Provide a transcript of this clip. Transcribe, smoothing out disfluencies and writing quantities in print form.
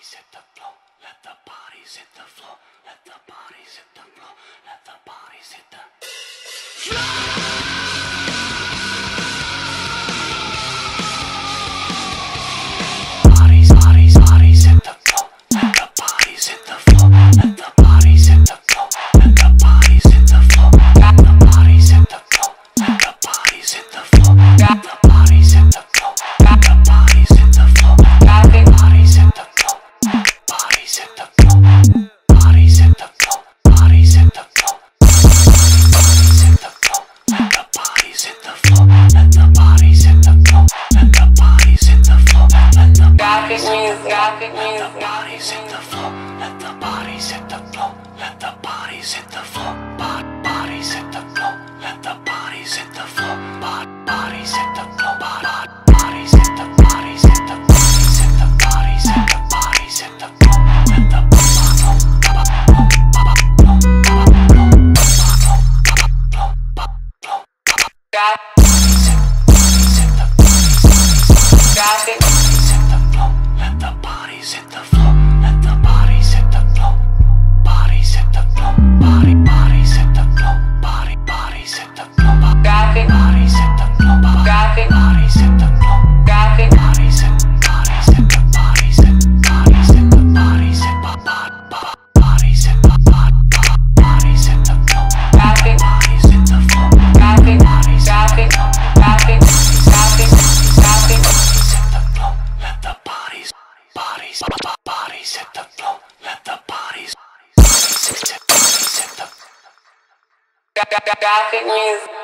bodies hit the floor. Let the bodies hit the floor. Let the bodies hit the floor. Let the bodies hit the floor. Bodies hit the floor. Let the bodies hit the floor. Let the bodies hit the floor. Bodies hit the floor. Let the bodies hit the floor. Bodies hit the floor. Bodies hit the bodies hit the bodies hit the bodies hit the bodies hit the floor. Let the bodies hit the floor. Let the bodies hit the floor. Bodies hit the floor. Bodies hit the floor. Bodies hit the floor. Bodies hit the floor. Bodies hit the floor. Bodies hit the bodies hit the bodies hit bodies hit the bodies hit bodies hit the bodies hit the floor. Bodies hit the floor. Bodies hit the floor. Let the bodies hit the floor. Let the bodies hit the GraphicMuzik.